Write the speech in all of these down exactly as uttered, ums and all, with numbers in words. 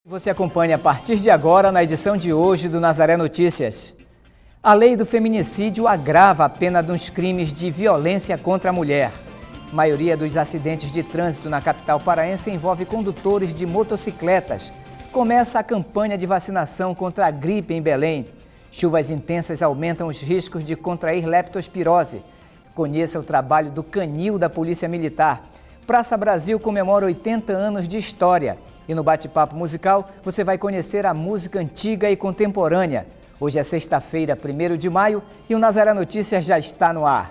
Você acompanha a partir de agora na edição de hoje do Nazaré Notícias. A lei do feminicídio agrava a pena dos crimes de violência contra a mulher. A maioria dos acidentes de trânsito na capital paraense envolve condutores de motocicletas. Começa a campanha de vacinação contra a gripe em Belém. Chuvas intensas aumentam os riscos de contrair leptospirose. Conheça o trabalho do Canil da Polícia Militar. Praça Brasil comemora oitenta anos de história. E no bate-papo musical, você vai conhecer a música antiga e contemporânea. Hoje é sexta-feira, primeiro de maio, e o Nazaré Notícias já está no ar.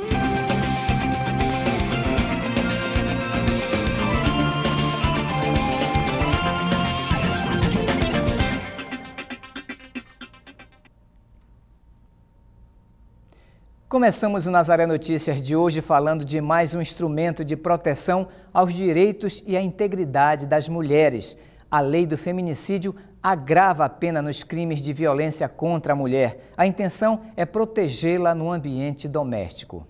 Começamos o Nazaré Notícias de hoje falando de mais um instrumento de proteção aos direitos e à integridade das mulheres. A lei do feminicídio agrava a pena nos crimes de violência contra a mulher. A intenção é protegê-la no ambiente doméstico.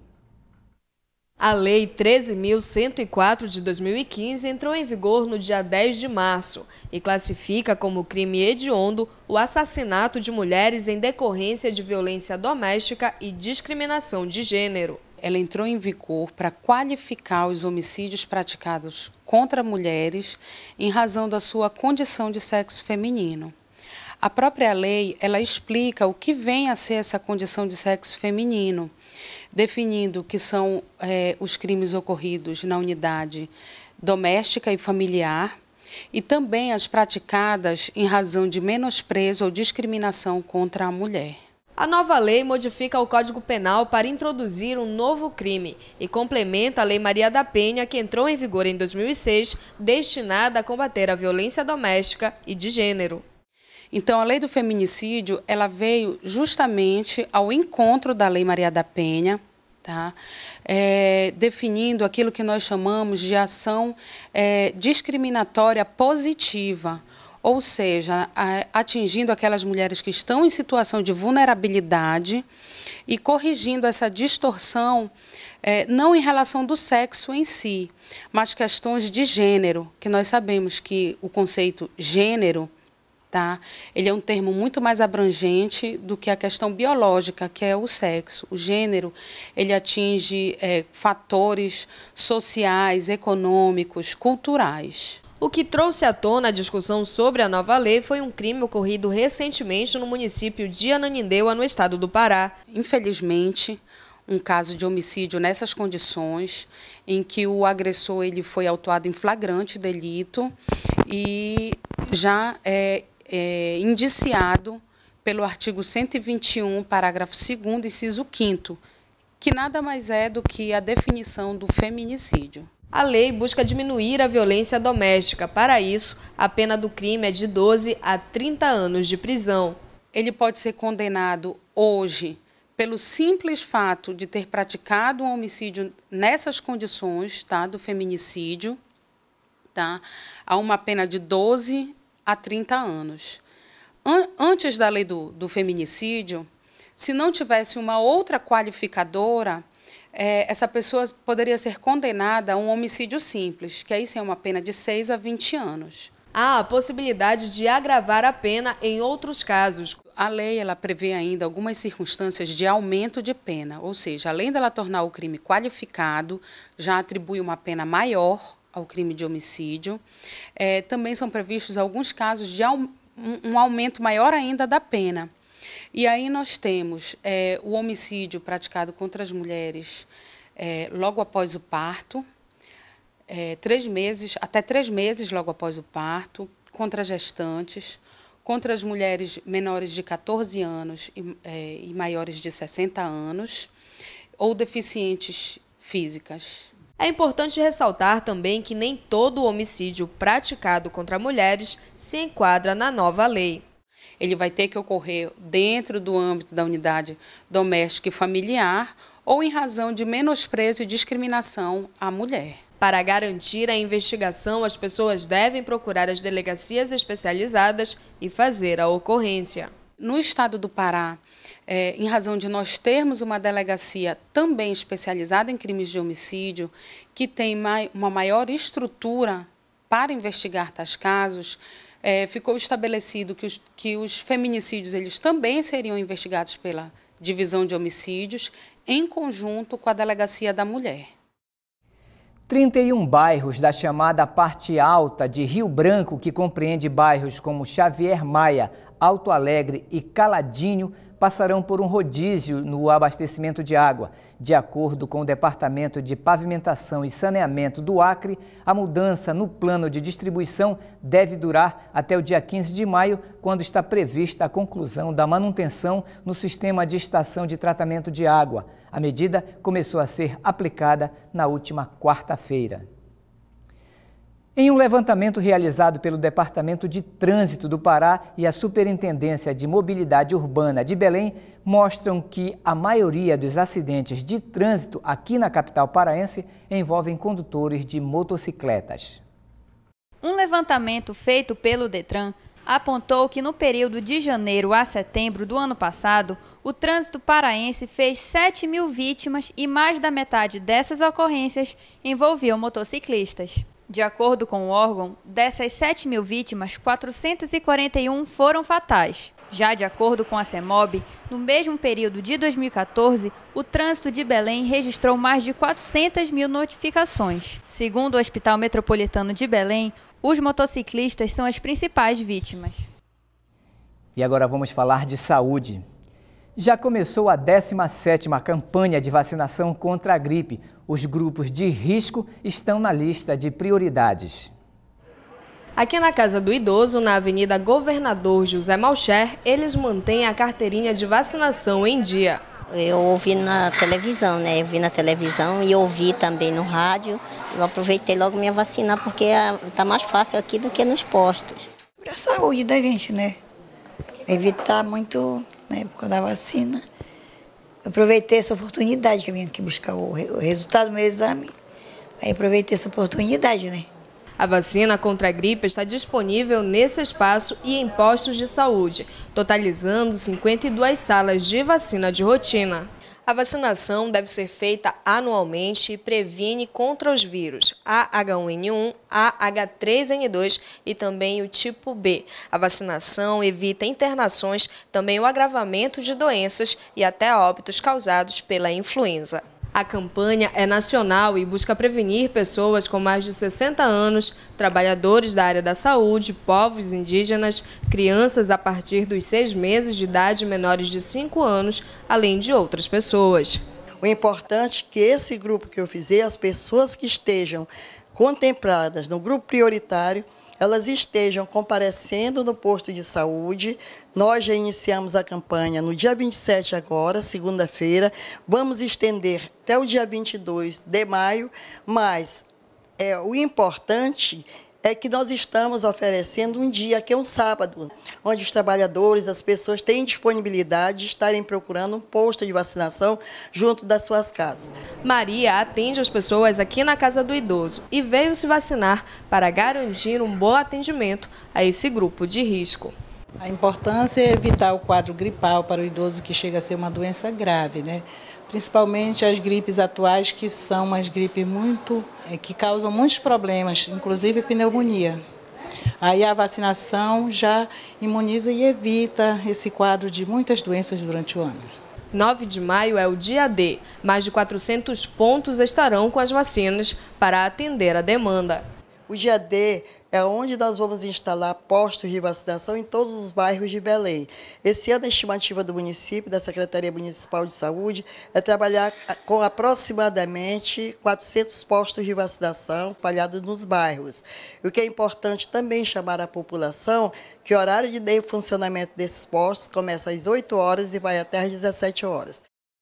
A Lei treze mil cento e quatro de dois mil e quinze entrou em vigor no dia dez de março e classifica como crime hediondo o assassinato de mulheres em decorrência de violência doméstica e discriminação de gênero. Ela entrou em vigor para qualificar os homicídios praticados contra mulheres em razão da sua condição de sexo feminino. A própria lei, ela explica o que vem a ser essa condição de sexo feminino, definindo que são é, os crimes ocorridos na unidade doméstica e familiar e também as praticadas em razão de menosprezo ou discriminação contra a mulher. A nova lei modifica o Código Penal para introduzir um novo crime e complementa a Lei Maria da Penha, que entrou em vigor em dois mil e seis, destinada a combater a violência doméstica e de gênero. Então, a lei do feminicídio, ela veio justamente ao encontro da Lei Maria da Penha, tá? É, definindo aquilo que nós chamamos de ação é, discriminatória positiva, ou seja, a, atingindo aquelas mulheres que estão em situação de vulnerabilidade e corrigindo essa distorção, é, não em relação do sexo em si, mas questões de gênero, que nós sabemos que o conceito gênero, tá? Ele é um termo muito mais abrangente do que a questão biológica, que é o sexo. O gênero, ele atinge é, fatores sociais, econômicos, culturais. O que trouxe à tona a discussão sobre a nova lei foi um crime ocorrido recentemente no município de Ananindeua, no estado do Pará. Infelizmente, um caso de homicídio nessas condições, em que o agressor ele foi autuado em flagrante delito e já é É, indiciado pelo artigo cento e vinte e um, parágrafo segundo, inciso quinto, que nada mais é do que a definição do feminicídio. A lei busca diminuir a violência doméstica. Para isso, a pena do crime é de doze a trinta anos de prisão. Ele pode ser condenado hoje pelo simples fato de ter praticado um homicídio nessas condições, tá, do feminicídio, tá, a uma pena de doze a trinta anos. Antes da lei do, do feminicídio, se não tivesse uma outra qualificadora, é, essa pessoa poderia ser condenada a um homicídio simples, que aí sim é uma pena de seis a vinte anos. Há a possibilidade de agravar a pena em outros casos. A lei ela prevê ainda algumas circunstâncias de aumento de pena, ou seja, além dela tornar o crime qualificado, já atribui uma pena maior ao crime de homicídio. É, também são previstos alguns casos de um, um aumento maior ainda da pena. E aí nós temos é, o homicídio praticado contra as mulheres é, logo após o parto, é, três meses, até três meses logo após o parto, contra gestantes, contra as mulheres menores de quatorze anos e, é, e maiores de sessenta anos, ou deficientes físicas. É importante ressaltar também que nem todo homicídio praticado contra mulheres se enquadra na nova lei. Ele vai ter que ocorrer dentro do âmbito da unidade doméstica e familiar ou em razão de menosprezo e discriminação à mulher. Para garantir a investigação, as pessoas devem procurar as delegacias especializadas e fazer a ocorrência. No estado do Pará, é, em razão de nós termos uma delegacia também especializada em crimes de homicídio, que tem mai, uma maior estrutura para investigar tais casos, é, ficou estabelecido que os, que os feminicídios eles também seriam investigados pela Divisão de Homicídios, em conjunto com a Delegacia da Mulher. trinta e um bairros da chamada parte alta de Rio Branco, que compreende bairros como Xavier Maia, Alto Alegre e Caladinho, passarão por um rodízio no abastecimento de água. De acordo com o Departamento de Pavimentação e Saneamento do Acre, a mudança no plano de distribuição deve durar até o dia quinze de maio, quando está prevista a conclusão da manutenção no sistema de estação de tratamento de água. A medida começou a ser aplicada na última quarta-feira. Em um levantamento realizado pelo Departamento de Trânsito do Pará e a Superintendência de Mobilidade Urbana de Belém, mostram que a maioria dos acidentes de trânsito aqui na capital paraense envolvem condutores de motocicletas. Um levantamento feito pelo Detran apontou que no período de janeiro a setembro do ano passado, o trânsito paraense fez sete mil vítimas e mais da metade dessas ocorrências envolviam motociclistas. De acordo com o órgão, dessas sete mil vítimas, quatrocentas e quarenta e uma foram fatais. Já de acordo com a CEMOB, no mesmo período de dois mil e quatorze, o trânsito de Belém registrou mais de quatrocentas mil notificações. Segundo o Hospital Metropolitano de Belém, os motociclistas são as principais vítimas. E agora vamos falar de saúde. Já começou a décima sétima campanha de vacinação contra a gripe. Os grupos de risco estão na lista de prioridades. Aqui na Casa do Idoso, na Avenida Governador José Malcher, eles mantêm a carteirinha de vacinação em dia. Eu ouvi na televisão, né? Eu vi na televisão e ouvi também no rádio. Eu aproveitei logo minha vacina porque está mais fácil aqui do que nos postos. Para a saúde da gente, né? Evitar muito, né, por causa da vacina. Eu aproveitei essa oportunidade que eu vim aqui buscar o resultado do meu exame. Aí aproveitei essa oportunidade, né? A vacina contra a gripe está disponível nesse espaço e em postos de saúde, totalizando cinquenta e duas salas de vacina de rotina. A vacinação deve ser feita anualmente e previne contra os vírus A H um N um, A H três N dois e também o tipo B. A vacinação evita internações, também o agravamento de doenças e até óbitos causados pela influenza. A campanha é nacional e busca prevenir pessoas com mais de sessenta anos, trabalhadores da área da saúde, povos indígenas, crianças a partir dos seis meses de idade menores de cinco anos, além de outras pessoas. O importante é que esse grupo que eu fiz, as pessoas que estejam contempladas no grupo prioritário, elas estejam comparecendo no posto de saúde. Nós já iniciamos a campanha no dia vinte e sete agora, segunda-feira. Vamos estender até o dia vinte e dois de maio, mas é, o importante é que nós estamos oferecendo um dia, que é um sábado, onde os trabalhadores, as pessoas têm disponibilidade de estarem procurando um posto de vacinação junto das suas casas. Maria atende as pessoas aqui na Casa do Idoso e veio se vacinar para garantir um bom atendimento a esse grupo de risco. A importância é evitar o quadro gripal para o idoso, que chega a ser uma doença grave, né? Principalmente as gripes atuais, que são umas gripes muito, é, que causam muitos problemas, inclusive pneumonia. Aí a vacinação já imuniza e evita esse quadro de muitas doenças durante o ano. nove de maio é o dia D. Mais de quatrocentos pontos estarão com as vacinas para atender a demanda. O dia D é onde nós vamos instalar postos de vacinação em todos os bairros de Belém. Esse ano a estimativa do município, da Secretaria Municipal de Saúde, é trabalhar com aproximadamente quatrocentos postos de vacinação espalhados nos bairros. O que é importante também chamar a população que o horário de funcionamento desses postos começa às oito horas e vai até às dezessete horas.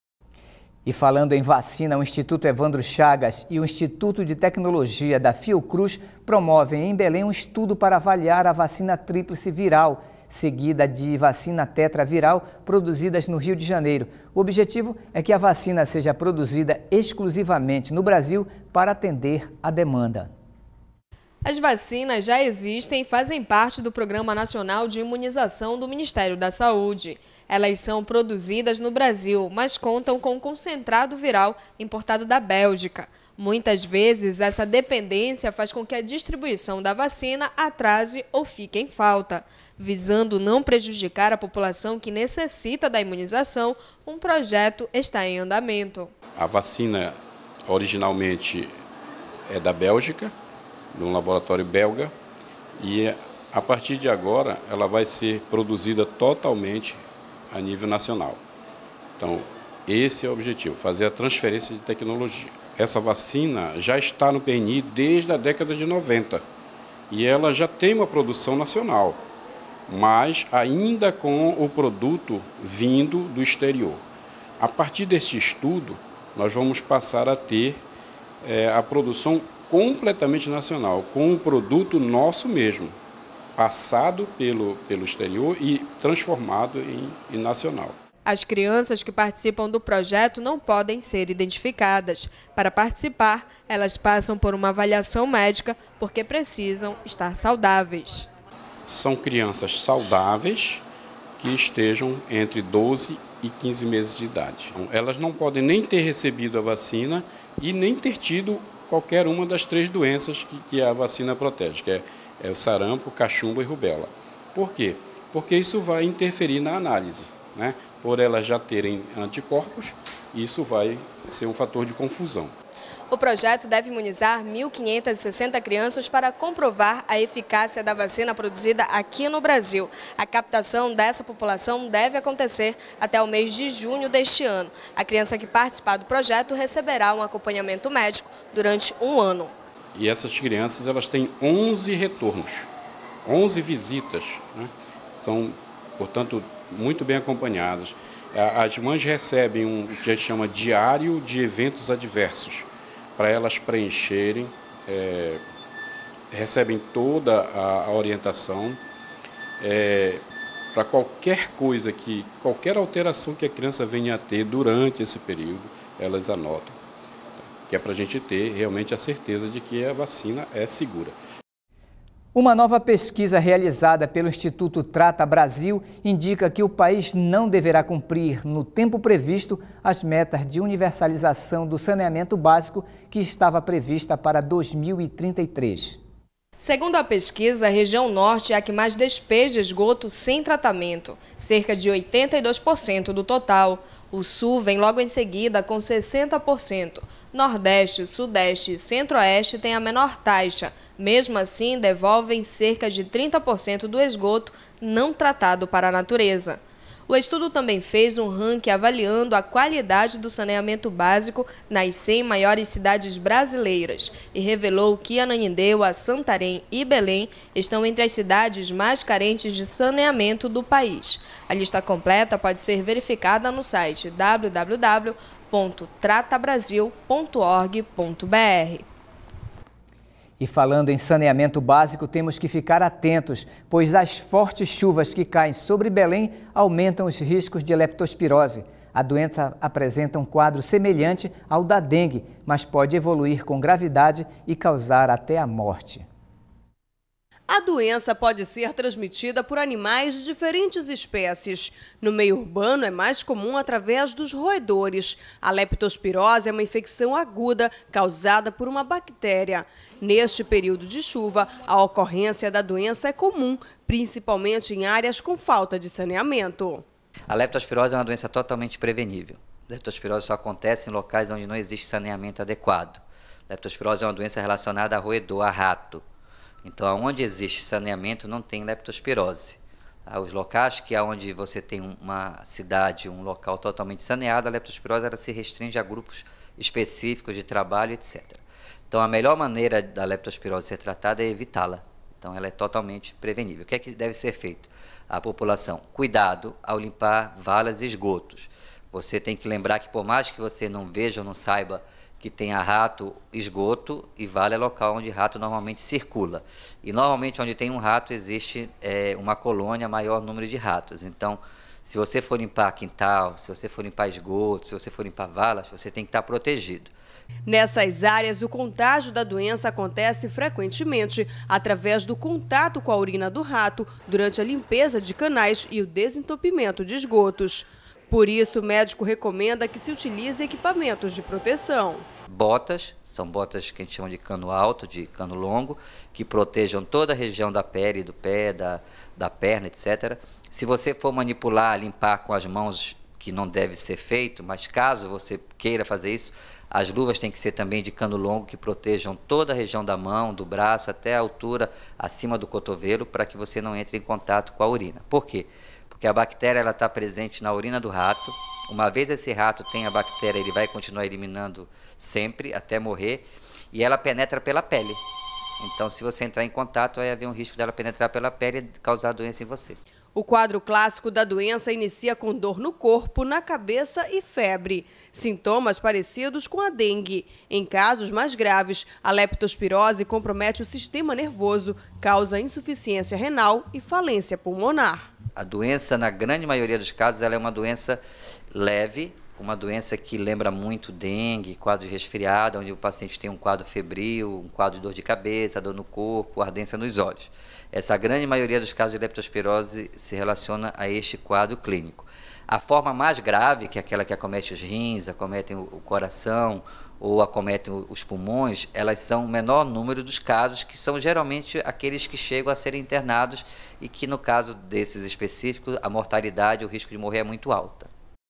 E falando em vacina, o Instituto Evandro Chagas e o Instituto de Tecnologia da Fiocruz promovem em Belém um estudo para avaliar a vacina tríplice viral, seguida de vacina tetraviral, produzidas no Rio de Janeiro. O objetivo é que a vacina seja produzida exclusivamente no Brasil para atender a demanda. As vacinas já existem e fazem parte do Programa Nacional de Imunização do Ministério da Saúde. Elas são produzidas no Brasil, mas contam com concentrado viral importado da Bélgica. Muitas vezes, essa dependência faz com que a distribuição da vacina atrase ou fique em falta. Visando não prejudicar a população que necessita da imunização, um projeto está em andamento. A vacina originalmente é da Bélgica, de um laboratório belga, e a partir de agora ela vai ser produzida totalmente a nível nacional. Então, esse é o objetivo, fazer a transferência de tecnologia. Essa vacina já está no P N I desde a década de noventa e ela já tem uma produção nacional, mas ainda com o produto vindo do exterior. A partir deste estudo, nós vamos passar a ter é, a produção completamente nacional, com um produto nosso mesmo, passado pelo, pelo exterior e transformado em, em nacional. As crianças que participam do projeto não podem ser identificadas. Para participar, elas passam por uma avaliação médica porque precisam estar saudáveis. São crianças saudáveis que estejam entre doze e quinze meses de idade. Elas não podem nem ter recebido a vacina e nem ter tido qualquer uma das três doenças que, que a vacina protege, que é, é o sarampo, cachumba e rubéola. Por quê? Porque isso vai interferir na análise, né? Por elas já terem anticorpos, isso vai ser um fator de confusão. O projeto deve imunizar mil quinhentas e sessenta crianças para comprovar a eficácia da vacina produzida aqui no Brasil. A captação dessa população deve acontecer até o mês de junho deste ano. A criança que participar do projeto receberá um acompanhamento médico durante um ano. E essas crianças elas têm onze retornos, onze visitas, né? São, portanto, muito bem acompanhadas. As mães recebem um que a gente chama diário de eventos adversos, para elas preencherem, é, recebem toda a, a orientação, é, para qualquer coisa, que, qualquer alteração que a criança venha a ter durante esse período, elas anotam, que é para a gente ter realmente a certeza de que a vacina é segura. Uma nova pesquisa realizada pelo Instituto Trata Brasil indica que o país não deverá cumprir, no tempo previsto, as metas de universalização do saneamento básico que estava prevista para dois mil e trinta e três. Segundo a pesquisa, a região norte é a que mais despeja esgoto sem tratamento, cerca de oitenta e dois por cento do total. O sul vem logo em seguida com sessenta por cento. Nordeste, Sudeste e Centro-Oeste têm a menor taxa. Mesmo assim, devolvem cerca de trinta por cento do esgoto não tratado para a natureza. O estudo também fez um ranking avaliando a qualidade do saneamento básico nas cem maiores cidades brasileiras e revelou que Ananindeua, Santarém e Belém estão entre as cidades mais carentes de saneamento do país. A lista completa pode ser verificada no site w w w ponto trata brasil ponto org ponto b r. E falando em saneamento básico, temos que ficar atentos, pois as fortes chuvas que caem sobre Belém aumentam os riscos de leptospirose. A doença apresenta um quadro semelhante ao da dengue, mas pode evoluir com gravidade e causar até a morte. A doença pode ser transmitida por animais de diferentes espécies. No meio urbano, é mais comum através dos roedores. A leptospirose é uma infecção aguda causada por uma bactéria. Neste período de chuva, a ocorrência da doença é comum, principalmente em áreas com falta de saneamento. A leptospirose é uma doença totalmente prevenível. A leptospirose só acontece em locais onde não existe saneamento adequado. A leptospirose é uma doença relacionada a roedor, a rato. Então, onde existe saneamento, não tem leptospirose. Os locais que é onde você tem uma cidade, um local totalmente saneado, a leptospirose ela se restringe a grupos específicos de trabalho, etcétera. Então, a melhor maneira da leptospirose ser tratada é evitá-la. Então, ela é totalmente prevenível. O que é que deve ser feito? A população, cuidado ao limpar valas e esgotos. Você tem que lembrar que, por mais que você não veja ou não saiba que tenha rato, esgoto e vala é local onde rato normalmente circula. E normalmente onde tem um rato existe é, uma colônia, maior número de ratos. Então, se você for limpar quintal, se você for limpar esgoto, se você for limpar valas, você tem que estar protegido. Nessas áreas, o contágio da doença acontece frequentemente através do contato com a urina do rato durante a limpeza de canais e o desentupimento de esgotos. Por isso, o médico recomenda que se utilize equipamentos de proteção. botas, são botas que a gente chama de cano alto, de cano longo, que protejam toda a região da pele, do pé, da, da perna, etcétera. Se você for manipular, limpar com as mãos, que não deve ser feito, mas caso você queira fazer isso, as luvas têm que ser também de cano longo, que protejam toda a região da mão, do braço, até a altura acima do cotovelo, para que você não entre em contato com a urina. Por quê? Porque a bactéria está presente na urina do rato. Uma vez esse rato tem a bactéria, ele vai continuar eliminando sempre, até morrer, e ela penetra pela pele. Então, se você entrar em contato, vai haver um risco dela penetrar pela pele e causar doença em você. O quadro clássico da doença inicia com dor no corpo, na cabeça e febre. Sintomas parecidos com a dengue. Em casos mais graves, a leptospirose compromete o sistema nervoso, causa insuficiência renal e falência pulmonar. A doença, na grande maioria dos casos, ela é uma doença leve, uma doença que lembra muito dengue, quadro de resfriado, onde o paciente tem um quadro febril, um quadro de dor de cabeça, dor no corpo, ardência nos olhos. Essa grande maioria dos casos de leptospirose se relaciona a este quadro clínico. A forma mais grave, que é aquela que acomete os rins, acomete o coração ou acomete os pulmões, elas são o menor número dos casos, que são geralmente aqueles que chegam a serem internados e que, no caso desses específicos, a mortalidade, o risco de morrer é muito alta.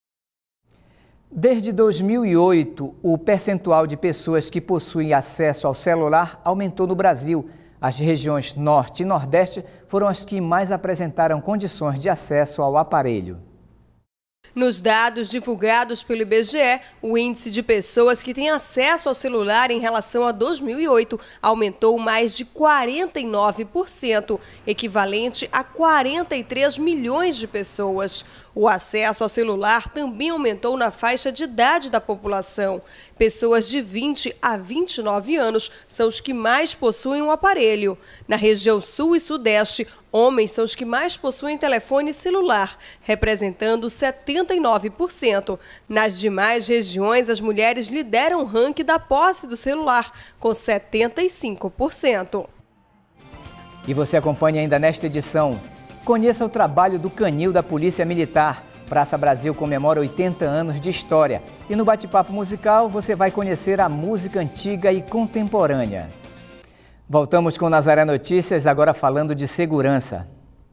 Desde dois mil e oito, o percentual de pessoas que possuem acesso ao celular aumentou no Brasil. As regiões Norte e Nordeste foram as que mais apresentaram condições de acesso ao aparelho. Nos dados divulgados pelo I B G E, o índice de pessoas que têm acesso ao celular em relação a dois mil e oito aumentou mais de quarenta e nove por cento, equivalente a quarenta e três milhões de pessoas. O acesso ao celular também aumentou na faixa de idade da população. Pessoas de vinte a vinte e nove anos são os que mais possuem um aparelho. Na região Sul e Sudeste, homens são os que mais possuem telefone celular, representando setenta e nove por cento. Nas demais regiões, as mulheres lideram o ranking da posse do celular, com setenta e cinco por cento. E você acompanha ainda nesta edição. Conheça o trabalho do Canil da Polícia Militar. Praça Brasil comemora oitenta anos de história. E no bate-papo musical você vai conhecer a música antiga e contemporânea. Voltamos com Nazaré Notícias, agora falando de segurança.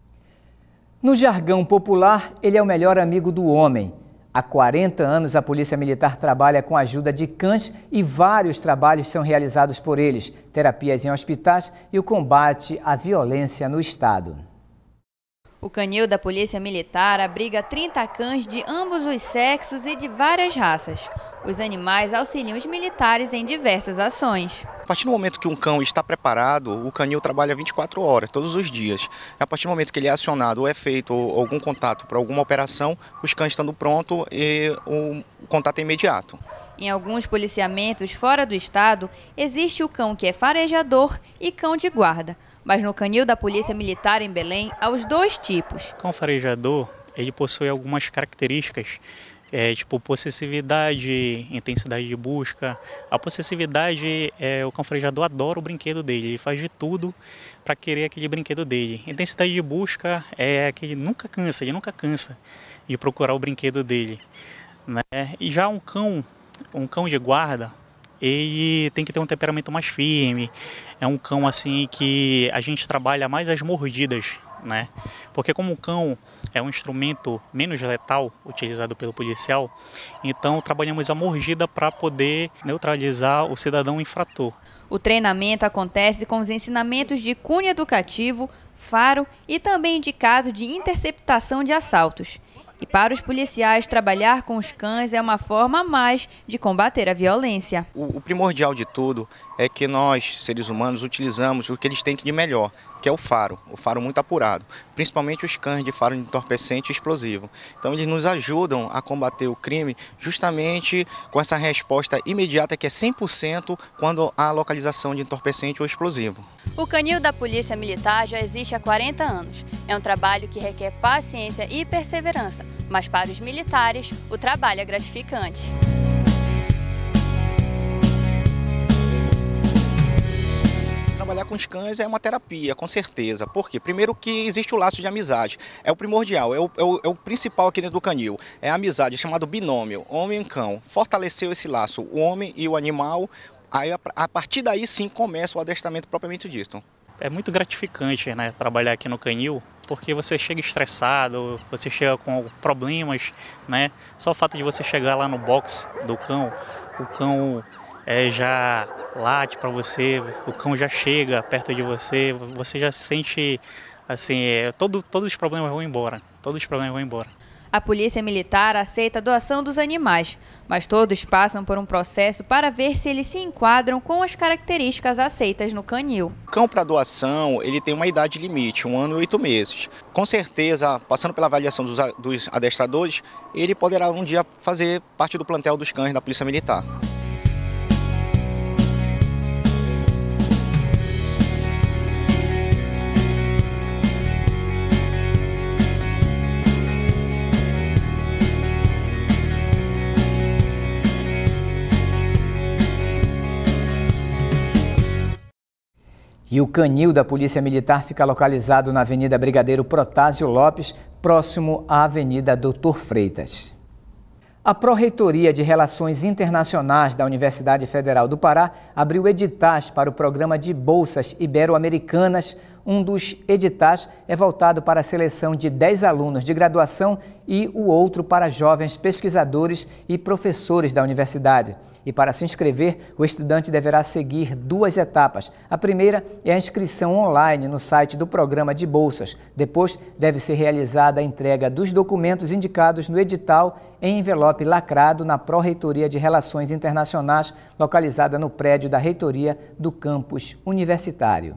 No jargão popular, ele é o melhor amigo do homem. Há quarenta anos, a Polícia Militar trabalha com a ajuda de cães e vários trabalhos são realizados por eles, terapias em hospitais e o combate à violência no Estado. O Canil da Polícia Militar abriga trinta cães de ambos os sexos e de várias raças. Os animais auxiliam os militares em diversas ações. A partir do momento que um cão está preparado, o canil trabalha vinte e quatro horas, todos os dias. A partir do momento que ele é acionado ou é feito algum contato para alguma operação, os cães estando prontos e o contato é imediato. Em alguns policiamentos fora do estado, existe o cão que é farejador e cão de guarda. Mas no Canil da Polícia Militar em Belém, há os dois tipos. O cão farejador, ele possui algumas características, é, tipo possessividade, intensidade de busca. A possessividade, é, o cão farejador adora o brinquedo dele, ele faz de tudo para querer aquele brinquedo dele. A intensidade de busca é que ele nunca cansa, ele nunca cansa de procurar o brinquedo dele, né? E já um cão, um cão de guarda, ele tem que ter um temperamento mais firme, é um cão assim que a gente trabalha mais as mordidas, né? Porque como o cão é um instrumento menos letal utilizado pelo policial, então trabalhamos a mordida para poder neutralizar o cidadão infrator. O treinamento acontece com os ensinamentos de cunho educativo, faro e também de caso de interceptação de assaltos. E para os policiais, trabalhar com os cães é uma forma a mais de combater a violência. O, o primordial de tudo é que nós, seres humanos, utilizamos o que eles têm de melhor, que é o faro, o faro muito apurado, principalmente os cães de faro entorpecente e explosivo. Então eles nos ajudam a combater o crime justamente com essa resposta imediata que é cem por cento quando há localização de entorpecente ou explosivo. O Canil da Polícia Militar já existe há quarenta anos. É um trabalho que requer paciência e perseverança, mas para os militares o trabalho é gratificante. trabalhar com os cães é uma terapia, com certeza. Por quê? Primeiro que existe o laço de amizade. É o primordial, é o, é o, é o principal aqui dentro do canil. É a amizade, é chamado binômio, homem e cão. Fortaleceu esse laço, o homem e o animal. Aí, a, a partir daí sim começa o adestramento propriamente dito. É muito gratificante, né, trabalhar aqui no canil, porque você chega estressado, você chega com problemas, né? Só o fato de você chegar lá no box do cão, o cão é, já late para você, o cão já chega perto de você, você já se sente assim, é, todo, todos os problemas vão embora, todos os problemas vão embora. A Polícia Militar aceita a doação dos animais, mas todos passam por um processo para ver se eles se enquadram com as características aceitas no canil. O cão para doação, ele tem uma idade limite, um ano e oito meses. Com certeza, passando pela avaliação dos, dos adestradores, ele poderá um dia fazer parte do plantel dos cães da Polícia Militar. E o canil da Polícia Militar fica localizado na Avenida Brigadeiro Protásio Lopes, próximo à Avenida Doutor Freitas. A Pró-Reitoria de Relações Internacionais da Universidade Federal do Pará abriu editais para o programa de bolsas ibero-americanas. Um dos editais é voltado para a seleção de dez alunos de graduação e o outro para jovens pesquisadores e professores da universidade. E para se inscrever, o estudante deverá seguir duas etapas. A primeira é a inscrição online no site do programa de bolsas. Depois, deve ser realizada a entrega dos documentos indicados no edital em envelope lacrado na Pró-Reitoria de Relações Internacionais, localizada no prédio da Reitoria do Campus Universitário.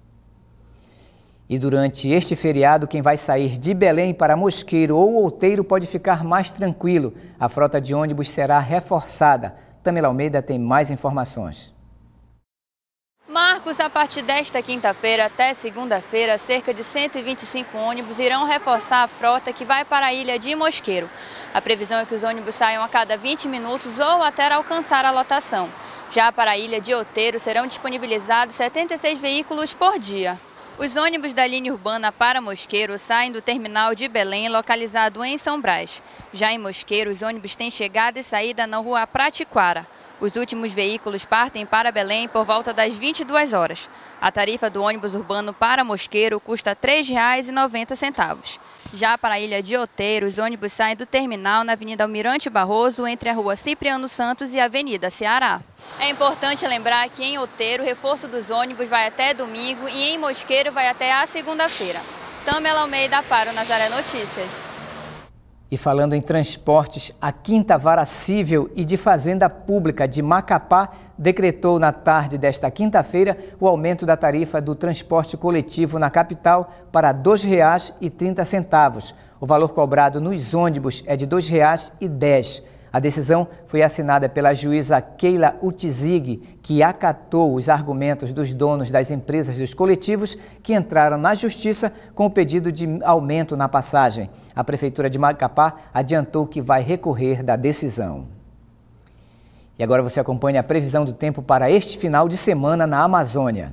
E durante este feriado, quem vai sair de Belém para Mosqueiro ou Outeiro pode ficar mais tranquilo. A frota de ônibus será reforçada. Tamela Almeida tem mais informações. Marcos, a partir desta quinta-feira até segunda-feira, cerca de cento e vinte e cinco ônibus irão reforçar a frota que vai para a ilha de Mosqueiro. A previsão é que os ônibus saiam a cada vinte minutos ou até alcançar a lotação. Já para a ilha de Outeiro serão disponibilizados setenta e seis veículos por dia. Os ônibus da linha urbana para Mosqueiro saem do terminal de Belém, localizado em São Brás. Já em Mosqueiro, os ônibus têm chegada e saída na rua Pratiquara. Os últimos veículos partem para Belém por volta das vinte e duas horas. A tarifa do ônibus urbano para Mosqueiro custa três reais e noventa centavos. Já para a ilha de Outeiro, os ônibus saem do terminal na Avenida Almirante Barroso, entre a Rua Cipriano Santos e a Avenida Ceará. É importante lembrar que em Outeiro o reforço dos ônibus vai até domingo e em Mosqueiro vai até a segunda-feira. Tamela Almeida para o Nazaré Notícias. E falando em transportes, a Quinta Vara Cível e de Fazenda Pública de Macapá decretou na tarde desta quinta-feira o aumento da tarifa do transporte coletivo na capital para dois reais e trinta centavos. O valor cobrado nos ônibus é de dois reais e dez centavos. A decisão foi assinada pela juíza Keila Utizig, que acatou os argumentos dos donos das empresas dos coletivos que entraram na justiça com o pedido de aumento na passagem. A Prefeitura de Macapá adiantou que vai recorrer da decisão. E agora você acompanha a previsão do tempo para este final de semana na Amazônia.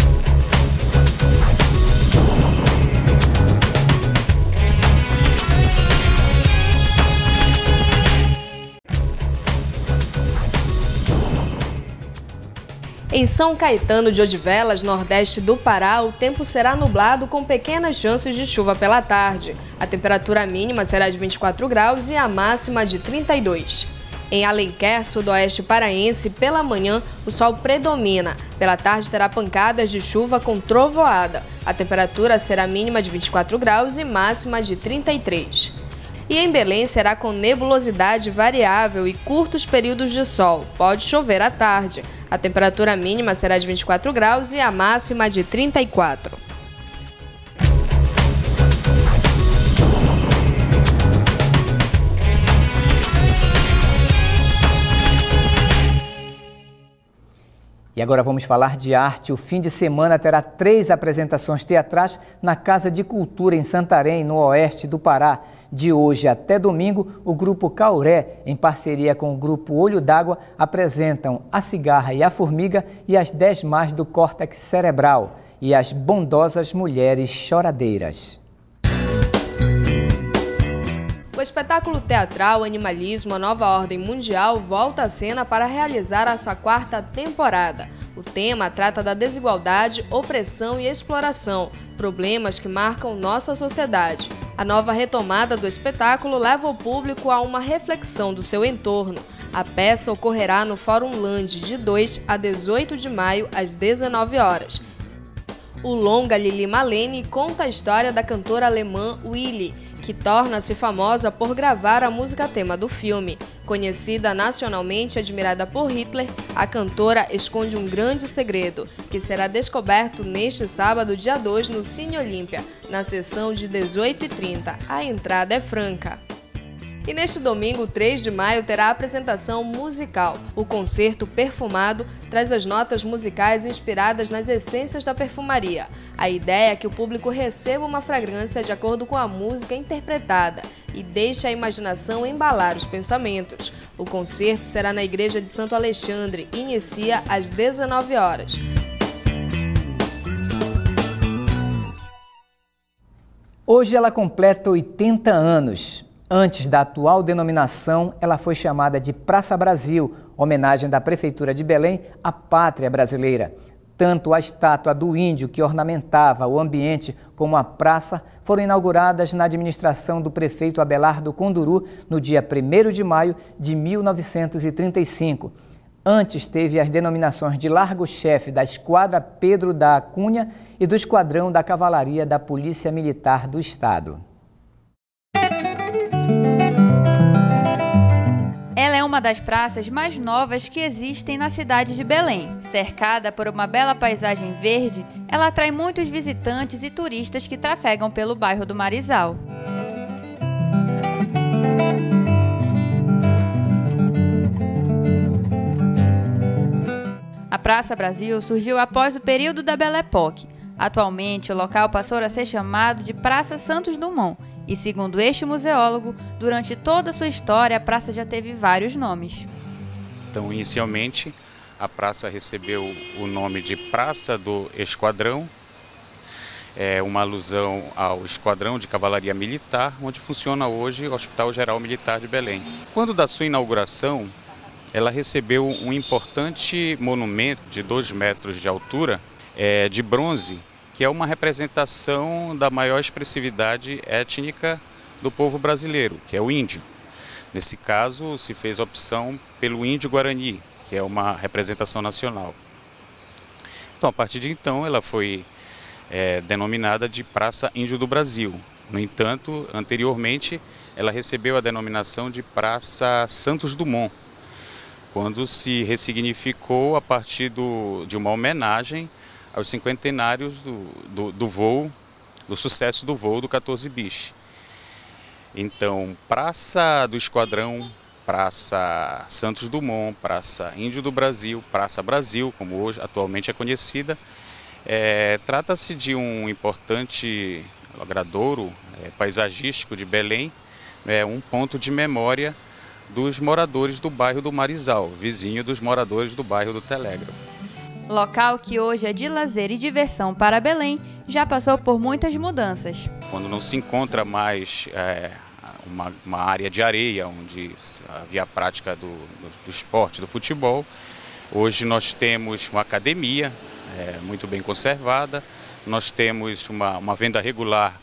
Em São Caetano de Odivelas, nordeste do Pará, o tempo será nublado com pequenas chances de chuva pela tarde. A temperatura mínima será de vinte e quatro graus e a máxima de trinta e dois. Em Alenquer, sudoeste paraense, pela manhã o sol predomina. Pela tarde terá pancadas de chuva com trovoada. A temperatura será mínima de vinte e quatro graus e máxima de trinta e três. E em Belém será com nebulosidade variável e curtos períodos de sol. Pode chover à tarde. A temperatura mínima será de vinte e quatro graus e a máxima de trinta e quatro. E E agora vamos falar de arte. O fim de semana terá três apresentações teatrais na Casa de Cultura em Santarém, no oeste do Pará. De hoje até domingo, o Grupo Cauré, em parceria com o Grupo Olho d'Água, apresentam A Cigarra e a Formiga e As Dez Más do Córtex Cerebral e As Bondosas Mulheres Choradeiras. O espetáculo teatral Animalismo, a Nova Ordem Mundial volta à cena para realizar a sua quarta temporada. O tema trata da desigualdade, opressão e exploração, problemas que marcam nossa sociedade. A nova retomada do espetáculo leva o público a uma reflexão do seu entorno. A peça ocorrerá no Fórum Land de dois a dezoito de maio, às dezenove horas. O longa Lili Malene conta a história da cantora alemã Willy, que torna-se famosa por gravar a música tema do filme. Conhecida nacionalmente e admirada por Hitler, a cantora esconde um grande segredo, que será descoberto neste sábado, dia dois, no Cine Olímpia, na sessão de dezoito e trinta. A entrada é franca. E neste domingo, três de maio, terá a apresentação musical. O concerto perfumado traz as notas musicais inspiradas nas essências da perfumaria. A ideia é que o público receba uma fragrância de acordo com a música interpretada e deixe a imaginação embalar os pensamentos. O concerto será na Igreja de Santo Alexandre e inicia às dezenove horas. Hoje ela completa oitenta anos. Antes da atual denominação, ela foi chamada de Praça Brasil, homenagem da Prefeitura de Belém à pátria brasileira. Tanto a estátua do índio que ornamentava o ambiente como a praça foram inauguradas na administração do prefeito Abelardo Conduru no dia primeiro de maio de mil novecentos e trinta e cinco. Antes teve as denominações de Largo-Chefe da Esquadra Pedro da Cunha e do Esquadrão da Cavalaria da Polícia Militar do Estado. Ela é uma das praças mais novas que existem na cidade de Belém. Cercada por uma bela paisagem verde, ela atrai muitos visitantes e turistas que trafegam pelo bairro do Marizal. A Praça Brasil surgiu após o período da Belle Époque. Atualmente, o local passou a ser chamado de Praça Santos Dumont. E segundo este museólogo, durante toda a sua história, a praça já teve vários nomes. Então, inicialmente, a praça recebeu o nome de Praça do Esquadrão, é uma alusão ao Esquadrão de Cavalaria Militar, onde funciona hoje o Hospital Geral Militar de Belém. Quando da sua inauguração, ela recebeu um importante monumento de dois metros de altura, é, de bronze, que é uma representação da maior expressividade étnica do povo brasileiro, que é o índio. Nesse caso, se fez a opção pelo índio Guarani, que é uma representação nacional. Então, a partir de então, ela foi é, denominada de Praça Índio do Brasil. No entanto, anteriormente, ela recebeu a denominação de Praça Santos Dumont, quando se ressignificou a partir do, de uma homenagem aos cinquentenários do, do, do voo, do sucesso do voo do quatorze bis. Então, Praça do Esquadrão, Praça Santos Dumont, Praça Índio do Brasil, Praça Brasil, como hoje atualmente é conhecida, é, trata-se de um importante logradouro é, paisagístico de Belém, é, um ponto de memória dos moradores do bairro do Marizal, vizinho dos moradores do bairro do Telégrafo. Local que hoje é de lazer e diversão para Belém, já passou por muitas mudanças. Quando não se encontra mais é, uma, uma área de areia, onde havia a prática do, do, do esporte, do futebol, hoje nós temos uma academia é, muito bem conservada, nós temos uma, uma venda regular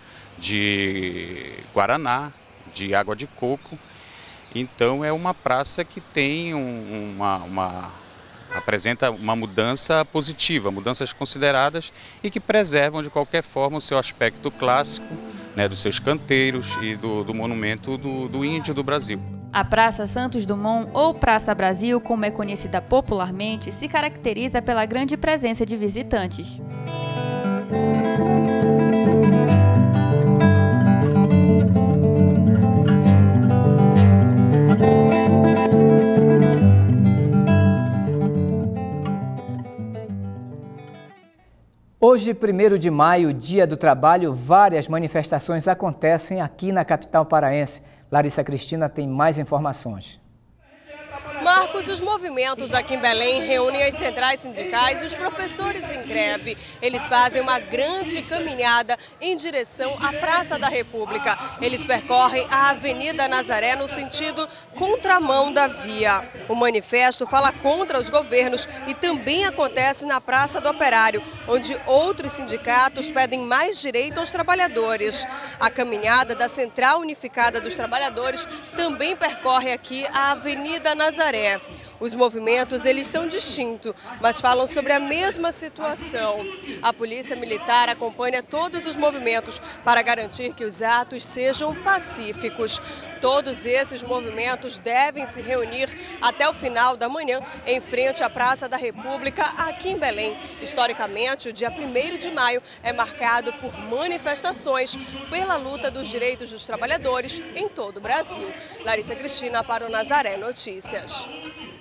de guaraná, de água de coco, então é uma praça que tem um, uma... uma apresenta uma mudança positiva, mudanças consideradas e que preservam de qualquer forma o seu aspecto clássico, né, dos seus canteiros e do, do monumento do, do índio do Brasil. A Praça Santos Dumont, ou Praça Brasil, como é conhecida popularmente, se caracteriza pela grande presença de visitantes. Hoje, primeiro de maio, Dia do Trabalho, várias manifestações acontecem aqui na capital paraense. Larissa Cristina tem mais informações. Marcos, os movimentos aqui em Belém reúnem as centrais sindicais e os professores em greve. Eles fazem uma grande caminhada em direção à Praça da República. Eles percorrem a Avenida Nazaré no sentido contramão da via. O manifesto fala contra os governos e também acontece na Praça do Operário, onde outros sindicatos pedem mais direito aos trabalhadores. A caminhada da Central Unificada dos Trabalhadores também percorre aqui a Avenida Nazaré. Os movimentos, eles são distintos, mas falam sobre a mesma situação. A Polícia Militar acompanha todos os movimentos para garantir que os atos sejam pacíficos. Todos esses movimentos devem se reunir até o final da manhã em frente à Praça da República, aqui em Belém. Historicamente, o dia primeiro de maio é marcado por manifestações pela luta dos direitos dos trabalhadores em todo o Brasil. Larissa Cristina para o Nazaré Notícias.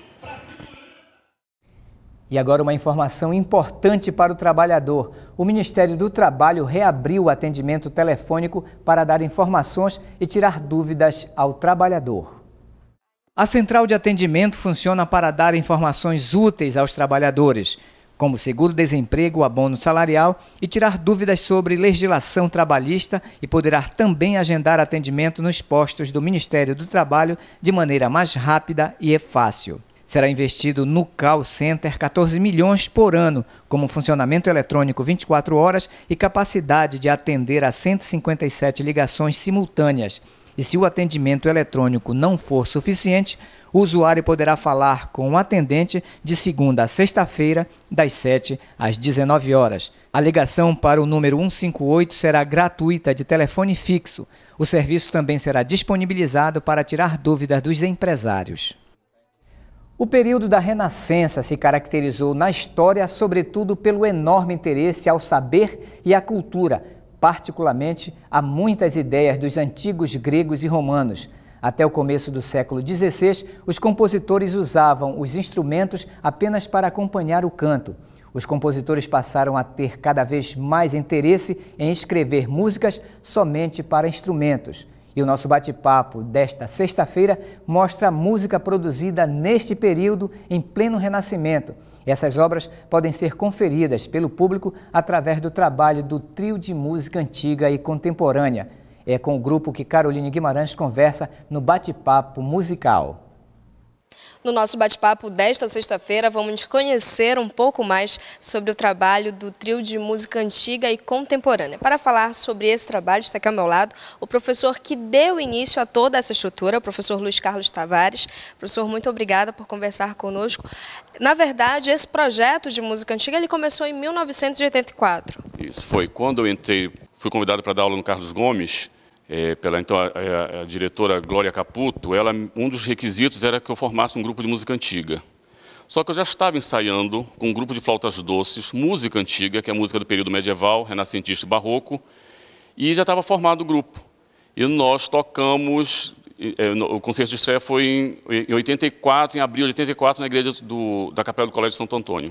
E agora uma informação importante para o trabalhador. O Ministério do Trabalho reabriu o atendimento telefônico para dar informações e tirar dúvidas ao trabalhador. A central de atendimento funciona para dar informações úteis aos trabalhadores, como seguro-desemprego, abono salarial e tirar dúvidas sobre legislação trabalhista, e poderá também agendar atendimento nos postos do Ministério do Trabalho de maneira mais rápida e fácil. Será investido no call center quatorze milhões por ano, como funcionamento eletrônico vinte e quatro horas e capacidade de atender a cento e cinquenta e sete ligações simultâneas. E se o atendimento eletrônico não for suficiente, o usuário poderá falar com o atendente de segunda a sexta-feira, das sete às dezenove horas. A ligação para o número cento e cinquenta e oito será gratuita de telefone fixo. O serviço também será disponibilizado para tirar dúvidas dos empresários. O período da Renascença se caracterizou na história, sobretudo pelo enorme interesse ao saber e à cultura. Particularmente, há muitas ideias dos antigos gregos e romanos. Até o começo do século dezesseis, os compositores usavam os instrumentos apenas para acompanhar o canto. Os compositores passaram a ter cada vez mais interesse em escrever músicas somente para instrumentos. E o nosso bate-papo desta sexta-feira mostra a música produzida neste período em pleno Renascimento. Essas obras podem ser conferidas pelo público através do trabalho do Trio de Música Antiga e Contemporânea. É com o grupo que Caroline Guimarães conversa no bate-papo musical. No nosso bate-papo desta sexta-feira, vamos conhecer um pouco mais sobre o trabalho do Trio de Música Antiga e Contemporânea. Para falar sobre esse trabalho, está aqui ao meu lado o professor que deu início a toda essa estrutura, o professor Luiz Carlos Tavares. Professor, muito obrigada por conversar conosco. Na verdade, esse projeto de música antiga ele começou em mil novecentos e oitenta e quatro. Isso foi quando eu entrei, fui convidado para dar aula no Carlos Gomes. É, pela então a, a, a diretora Glória Caputo, ela, um dos requisitos era que eu formasse um grupo de música antiga. Só que eu já estava ensaiando com um grupo de flautas doces, música antiga, que é a música do período medieval, renascentista e barroco, e já estava formado o grupo. E nós tocamos, é, no, o concerto de estreia foi em, em oitenta e quatro, em abril de oitenta e quatro, na igreja do, da Capela do Colégio de Santo Antônio.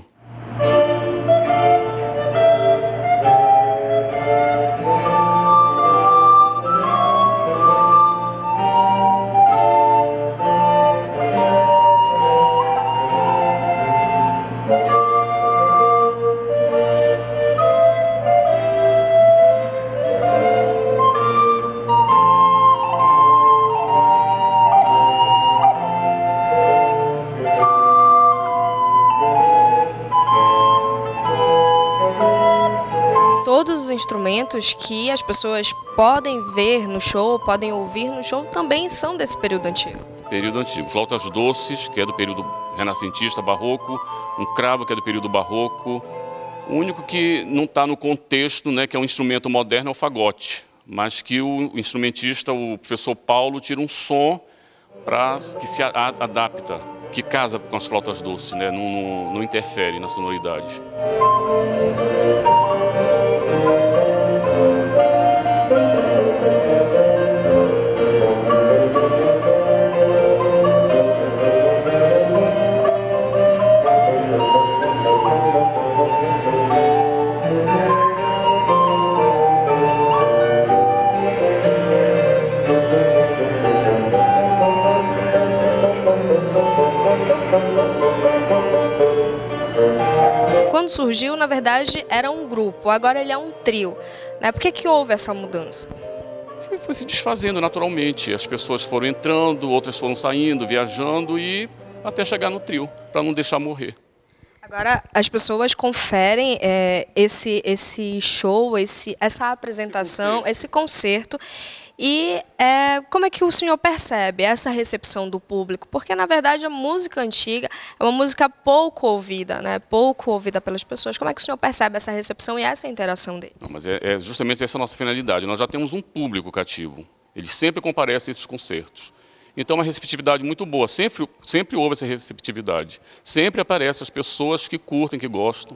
Todos os instrumentos que as pessoas podem ver no show, podem ouvir no show, também são desse período antigo. Período antigo. Flautas doces, que é do período renascentista, barroco, um cravo, que é do período barroco. O único que não está no contexto, né, que é um instrumento moderno, é o fagote, mas que o instrumentista, o professor Paulo, tira um som para que se a, a, adapta, que casa com as flautas doces, né, não, não, não interfere na sonoridade. quando surgiu, na verdade, era um grupo, agora ele é um trio, né? Por que que houve essa mudança? Foi se desfazendo naturalmente. As pessoas foram entrando, outras foram saindo, viajando e até chegar no trio, para não deixar morrer. Agora, as pessoas conferem é, esse, esse show, esse, essa apresentação, esse concerto. E é, como é que o senhor percebe essa recepção do público? Porque, na verdade, a música antiga é uma música pouco ouvida, né? Pouco ouvida pelas pessoas. Como é que o senhor percebe essa recepção e essa interação dele? Não, mas é, é justamente essa a nossa finalidade. Nós já temos um público cativo. Eles sempre comparecem a esses concertos. Então, é uma receptividade muito boa. Sempre, sempre houve essa receptividade. Sempre aparecem as pessoas que curtem, que gostam.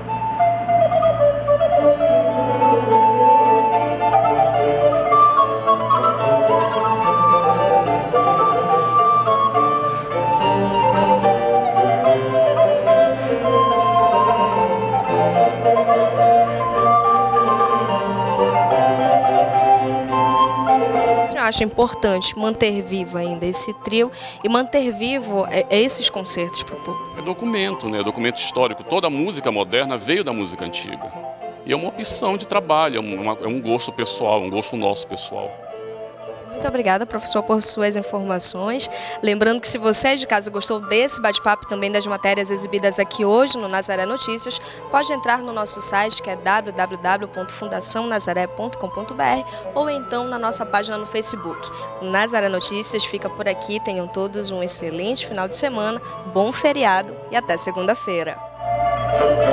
Acho importante manter vivo ainda esse trio e manter vivo esses concertos para o público? É documento, né? É documento histórico. Toda a música moderna veio da música antiga. E é uma opção de trabalho, é, uma, é um gosto pessoal, um gosto nosso pessoal. Muito obrigada, professor, por suas informações. Lembrando que se você de casa gostou desse bate-papo, também das matérias exibidas aqui hoje no Nazaré Notícias, pode entrar no nosso site, que é w w w ponto fundação nazaré ponto com ponto b r, ou então na nossa página no Facebook. O Nazaré Notícias fica por aqui. Tenham todos um excelente final de semana, bom feriado e até segunda-feira.